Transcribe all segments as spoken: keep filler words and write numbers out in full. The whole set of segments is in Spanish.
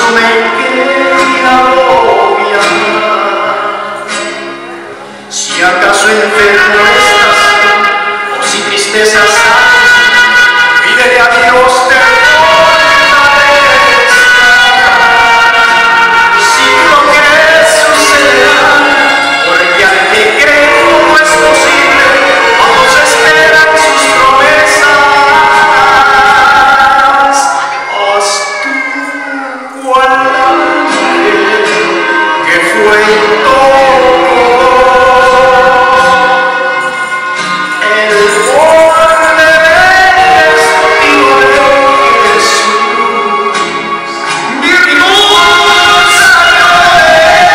me quería obviar. Si acaso enfermo estás o si tristezas hay, pídele a Dios te fortalezca. Y si lo quieres sucederá, porque al que cree no es posible, todos esperan sus promesas. Haz tú cual ángel que fue en todo el borde del destino de Jesús. Virtud salió de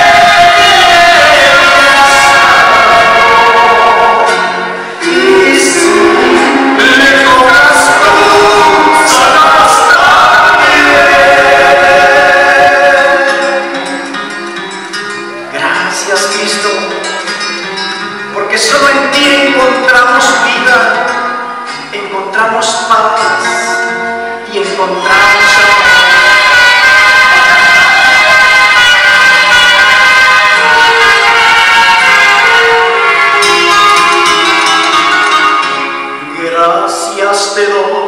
él, y si le tocas tú, sanarás también. Gracias, Cristo, porque solo en ti encontramos vida, encontramos paz y encontramos amor. Gracias te doy